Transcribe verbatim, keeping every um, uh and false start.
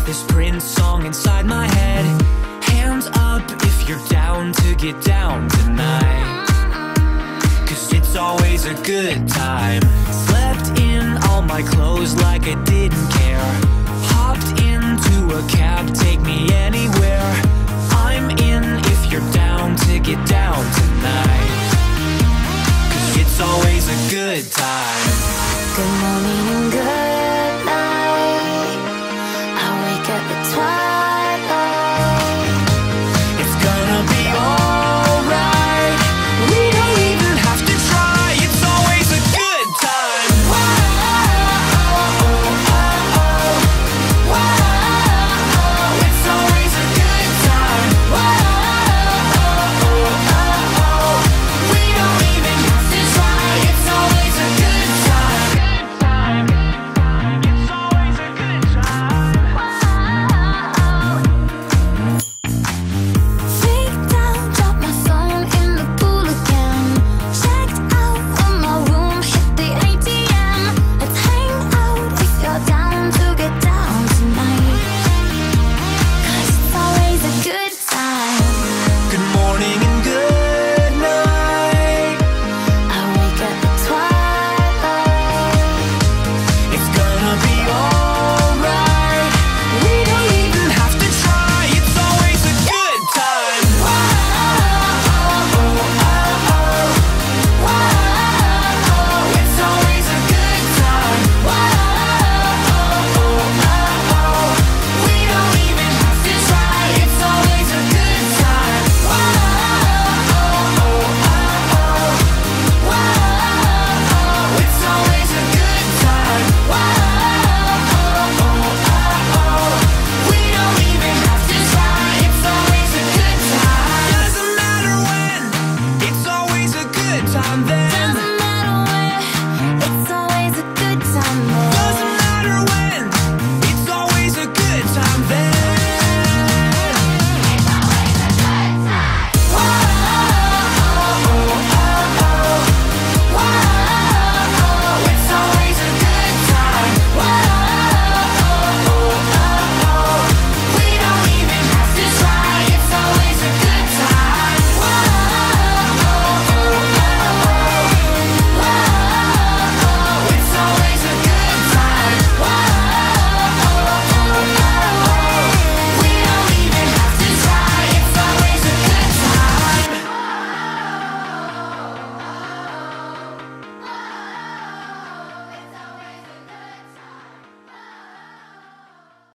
this Prince song inside my head. Hands up if you're down to get down tonight, 'cause it's always a good time. Slept in all my clothes like I didn't care. Hopped into a cab, take me anywhere. I'm in if you're down to get down tonight, 'cause it's always a good time. Good morning and good night. I wake up at twilight.